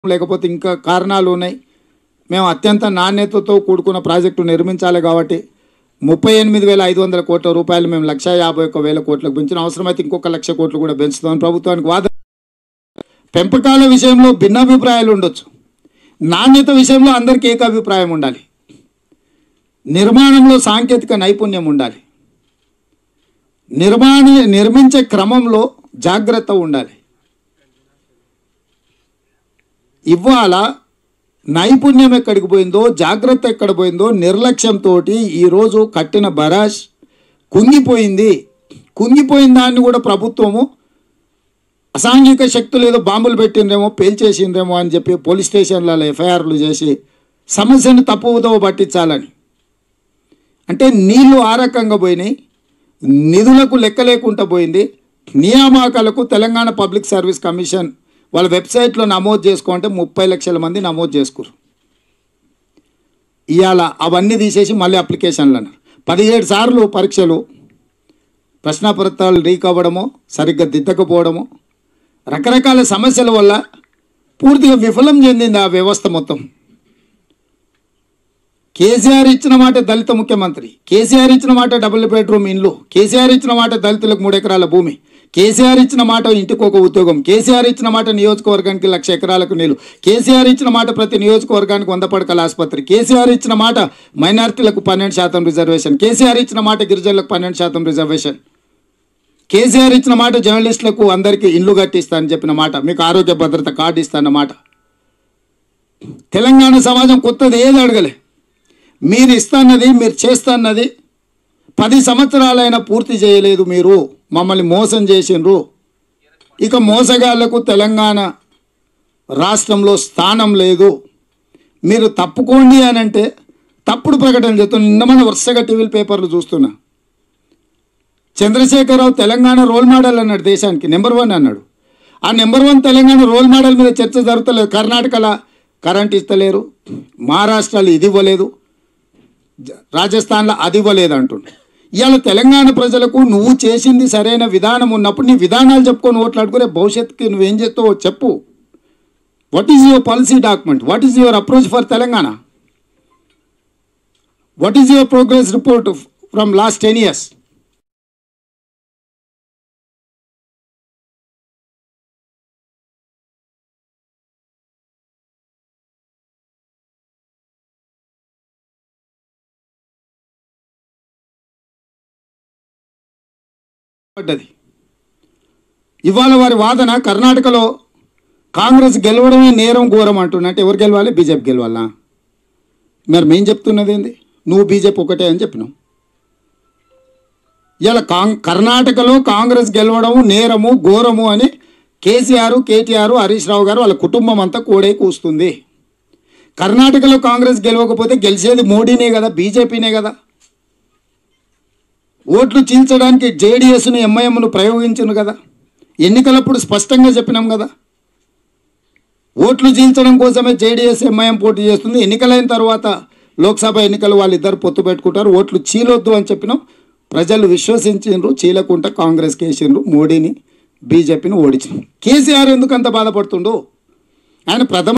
లేకపోతే ఇంకా కారణాలు ఉన్నాయి. మేము అత్యంత నాణ్యతతో కూడుకున్న ప్రాజెక్టు నిర్మించాలి కాబట్టి 38,500 కోట్ల రూపాయలు మేము 1,51,000 కోట్లకు పెంచిన అవసరమైతే ఇంకొక 1,00,000 కోట్లు కూడా పెంచుతామని ప్రభుత్వానికి వాదన. పెంపకాల విషయంలో భిన్నాభిప్రాయాలు ఉండొచ్చు, నాణ్యత విషయంలో అందరికీ ఏకాభిప్రాయం ఉండాలి, నిర్మాణంలో సాంకేతిక నైపుణ్యం ఉండాలి, నిర్మించే క్రమంలో జాగ్రత్త ఉండాలి. ఇవాళ నైపుణ్యం ఎక్కడికి పోయిందో, జాగ్రత్త ఎక్కడ పోయిందో నిర్లక్ష్యంతో ఈరోజు కట్టిన బరాజ్ కుంగిపోయింది. కుంగిపోయిన దాన్ని కూడా ప్రభుత్వము అసాంఘిక శక్తులు ఏదో బాంబులు పెట్టిండ్రేమో, పేల్చేసిండ్రేమో అని చెప్పి పోలీస్ స్టేషన్లలో ఎఫ్ఐఆర్లు చేసి సమస్యను తప్పుదో పట్టించాలని. అంటే నీళ్లు ఆ రకంగా పోయినాయి, నిధులకు లెక్క లేకుండా పోయింది. నియామకాలకు తెలంగాణ పబ్లిక్ సర్వీస్ కమిషన్ వాళ్ళ వెబ్సైట్లో నమోదు చేసుకుంటే 30 లక్షల మంది నమోదు చేసుకురు. ఇవాళ అవన్నీ తీసేసి మళ్ళీ అప్లికేషన్లు అన్నారు. 17 సార్లు పరీక్షలు, ప్రశ్నపత్రాలు లీక్ అవ్వడము, సరిగ్గా దిద్దకపోవడము, రకరకాల సమస్యల వల్ల పూర్తిగా విఫలం చెందింది ఆ వ్యవస్థ మొత్తం. కేసీఆర్ ఇచ్చిన మాట దళిత ముఖ్యమంత్రి, కేసీఆర్ ఇచ్చిన మాట డబుల్ బెడ్రూమ్ ఇండ్లు, కేసీఆర్ ఇచ్చిన మాట దళితులకు 3 ఎకరాల భూమి, కేసీఆర్ ఇచ్చిన మాట ఇంటికి ఒక ఉద్యోగం, కేసీఆర్ ఇచ్చిన మాట నియోజకవర్గానికి 1,00,000 ఎకరాలకు నీళ్లు, కేసీఆర్ ఇచ్చిన మాట ప్రతి నియోజకవర్గానికి 100 పడకల ఆసుపత్రి, కేసీఆర్ ఇచ్చిన మాట మైనారిటీలకు 12% రిజర్వేషన్, కేసీఆర్ ఇచ్చిన మాట గిరిజనులకు 12% రిజర్వేషన్, కేసీఆర్ ఇచ్చిన మాట జర్నలిస్టులకు అందరికీ ఇల్లు కట్టిస్తానని చెప్పిన మాట, మీకు ఆరోగ్య భద్రత కార్డు ఇస్తానన్న మాట. తెలంగాణ సమాజం కొత్తది ఏది అడగలే. మీరు ఇస్తాన్నది, మీరు చేస్తాన్నది 10 సంవత్సరాలైనా పూర్తి చేయలేదు. మీరు మమ్మల్ని మోసం చేసిండ్రు. ఇక మోసగాళ్లకు తెలంగాణ రాష్ట్రంలో స్థానం లేదు, మీరు తప్పుకోండి అని అంటే తప్పుడు ప్రకటన చేస్తున్నా. నిన్న మన వరుసగా టీవీ పేపర్లు చూస్తున్నా. చంద్రశేఖరరావు తెలంగాణ రోల్ మోడల్ అన్నాడు, దేశానికి నెంబర్ 1 అన్నాడు. ఆ నెంబర్ 1 తెలంగాణ రోల్ మోడల్ మీద చర్చ జరుగుతలేదు. కర్ణాటకలో కరెంట్ ఇస్తలేరు, మహారాష్ట్రలో ఇది ఇవ్వలేదు, రాజస్థాన్లో అది ఇవ్వలేదు అంటుండే. ఇవాళ తెలంగాణ ప్రజలకు నువ్వు చేసింది సరైన విధానం ఉన్నప్పుడు నీ విధానాలు చెప్పుకొని ఓట్లాడుకునే భవిష్యత్తుకి నువ్వేం చేస్తావో చెప్పు. What is your policy document? What is your approach for Telangana? What is your progress report from last 10 years? పడ్డది. ఇవాళ వారి వాదన కర్ణాటకలో కాంగ్రెస్ గెలవడమే నేరం ఘోరం అంటున్నట్టు. ఎవరు గెలవాలి? బీజేపీ గెలవాలా? మరి మేము చెప్తున్నది ఏంది? నువ్వు బీజేపీ ఒకటే అని చెప్పినావు. ఇలా కర్ణాటకలో కాంగ్రెస్ గెలవడం నేరము ఘోరము అని కేసీఆర్, కేటీఆర్, హరీష్ రావు గారు వాళ్ళ కుటుంబం అంతా కోడే కూస్తుంది. కర్ణాటకలో కాంగ్రెస్ గెలవకపోతే గెలిచేది మోడీనే కదా, బీజేపీనే కదా. ఓట్లు చీల్చడానికి జేడీఎస్ను, ఎంఐఎంను ప్రయోగించను కదా. ఎన్నికలప్పుడు స్పష్టంగా చెప్పినాం కదా, ఓట్లు చీల్చడం కోసమే జేడీఎస్, ఎంఐఎం పోటీ చేస్తుంది. ఎన్నికలైన తర్వాత లోక్సభ ఎన్నికలు వాళ్ళిద్దరు పొత్తు పెట్టుకుంటారు, ఓట్లు చీలొద్దు అని చెప్పినాం. ప్రజలు విశ్వసించిండ్రు, చీలకుంటా కాంగ్రెస్కి వేసిండ్రు, మోడీని బీజేపీని ఓడించిండ్రు. కేసీఆర్ ఎందుకు అంత బాధపడుతుండో? ఆయన ప్రథమ